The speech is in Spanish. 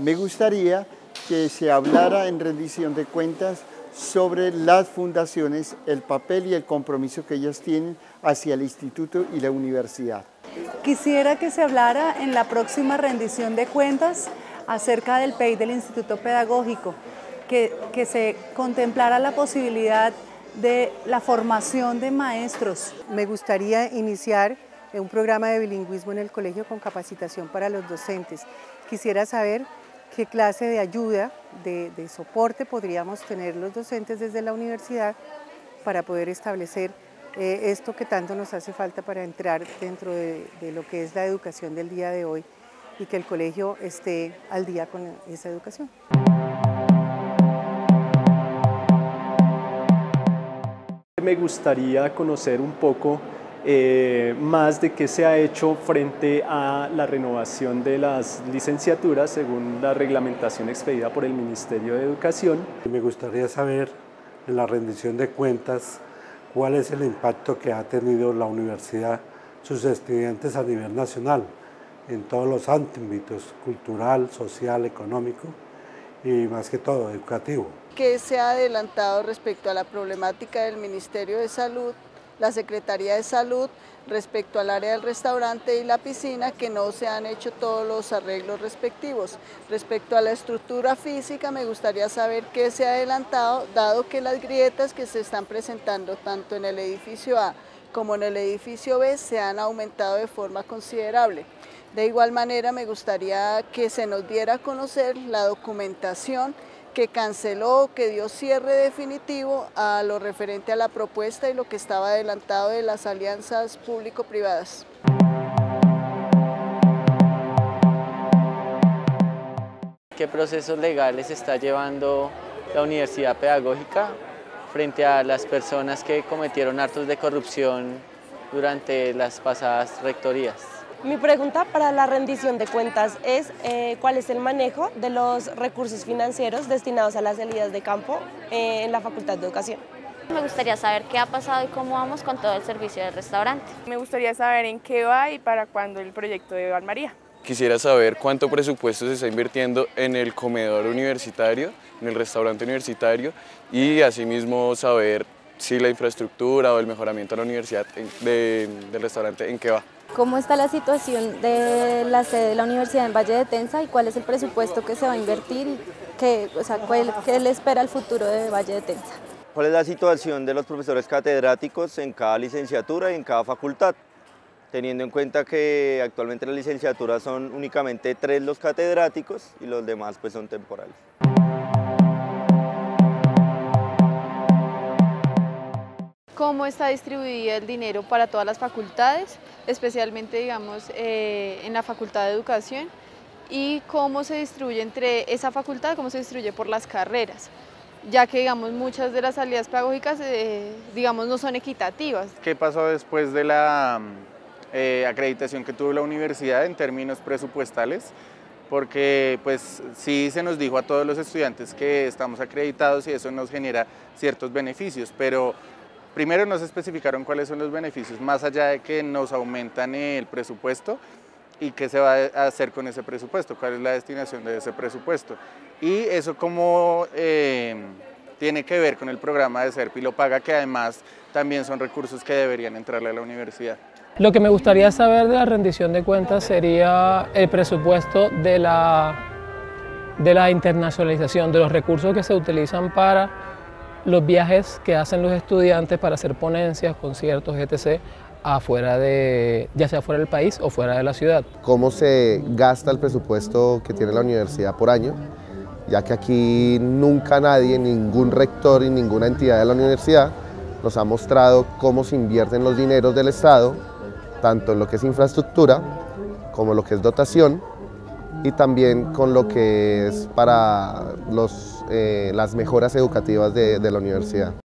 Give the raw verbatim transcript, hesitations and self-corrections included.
Me gustaría que se hablara en rendición de cuentas sobre las fundaciones, el papel y el compromiso que ellas tienen hacia el instituto y la universidad. Quisiera que se hablara en la próxima rendición de cuentas acerca del P E I del Instituto Pedagógico, que, que se contemplara la posibilidad de la formación de maestros. Me gustaría iniciar un programa de bilingüismo en el colegio con capacitación para los docentes. Quisiera saber qué clase de ayuda, de, de soporte podríamos tener los docentes desde la universidad para poder establecer eh, esto que tanto nos hace falta para entrar dentro de, de lo que es la educación del día de hoy y que el colegio esté al día con esa educación. Me gustaría conocer un poco eh, más de qué se ha hecho frente a la renovación de las licenciaturas según la reglamentación expedida por el Ministerio de Educación. Me gustaría saber en la rendición de cuentas cuál es el impacto que ha tenido la universidad, sus estudiantes a nivel nacional, en todos los ámbitos, cultural, social, económico y más que todo educativo. ¿Qué se ha adelantado respecto a la problemática del Ministerio de Salud, la Secretaría de Salud, respecto al área del restaurante y la piscina, que no se han hecho todos los arreglos respectivos? Respecto a la estructura física, me gustaría saber qué se ha adelantado, dado que las grietas que se están presentando tanto en el edificio A como en el edificio B se han aumentado de forma considerable. De igual manera, me gustaría que se nos diera a conocer la documentación que canceló, que dio cierre definitivo a lo referente a la propuesta y lo que estaba adelantado de las alianzas público-privadas. ¿Qué procesos legales está llevando la Universidad Pedagógica frente a las personas que cometieron actos de corrupción durante las pasadas rectorías? Mi pregunta para la rendición de cuentas es eh, ¿cuál es el manejo de los recursos financieros destinados a las salidas de campo eh, en la Facultad de Educación? Me gustaría saber qué ha pasado y cómo vamos con todo el servicio del restaurante. Me gustaría saber en qué va y para cuándo el proyecto de Valmaría. Quisiera saber cuánto presupuesto se está invirtiendo en el comedor universitario, en el restaurante universitario y asimismo saber si la infraestructura o el mejoramiento de la universidad, de, del restaurante, en qué va. ¿Cómo está la situación de la sede de la Universidad en Valle de Tensa y cuál es el presupuesto que se va a invertir y qué, o sea, cuál, qué le espera el futuro de Valle de Tensa? ¿Cuál es la situación de los profesores catedráticos en cada licenciatura y en cada facultad? Teniendo en cuenta que actualmente las licenciaturas son únicamente tres los catedráticos y los demás pues son temporales. ¿Cómo está distribuido el dinero para todas las facultades, especialmente digamos eh, en la Facultad de Educación, y cómo se distribuye entre esa facultad, cómo se distribuye por las carreras, ya que digamos muchas de las salidas pedagógicas eh, digamos no son equitativas? ¿Qué pasó después de la eh, acreditación que tuvo la universidad en términos presupuestales? Porque pues sí se nos dijo a todos los estudiantes que estamos acreditados y eso nos genera ciertos beneficios, pero primero no se especificaron cuáles son los beneficios, más allá de que nos aumentan el presupuesto y qué se va a hacer con ese presupuesto, cuál es la destinación de ese presupuesto. Y eso como eh, tiene que ver con el programa de SERP y lo paga, que además también son recursos que deberían entrarle a la universidad. Lo que me gustaría saber de la rendición de cuentas sería el presupuesto de la, de la internacionalización, de los recursos que se utilizan para los viajes que hacen los estudiantes para hacer ponencias, conciertos, etcétera, afuera de, ya sea fuera del país o fuera de la ciudad. ¿Cómo se gasta el presupuesto que tiene la universidad por año? Ya que aquí nunca nadie, ningún rector y ninguna entidad de la universidad nos ha mostrado cómo se invierten los dineros del Estado, tanto en lo que es infraestructura como lo que es dotación, y también con lo que es para los, eh, las mejoras educativas de, de la universidad.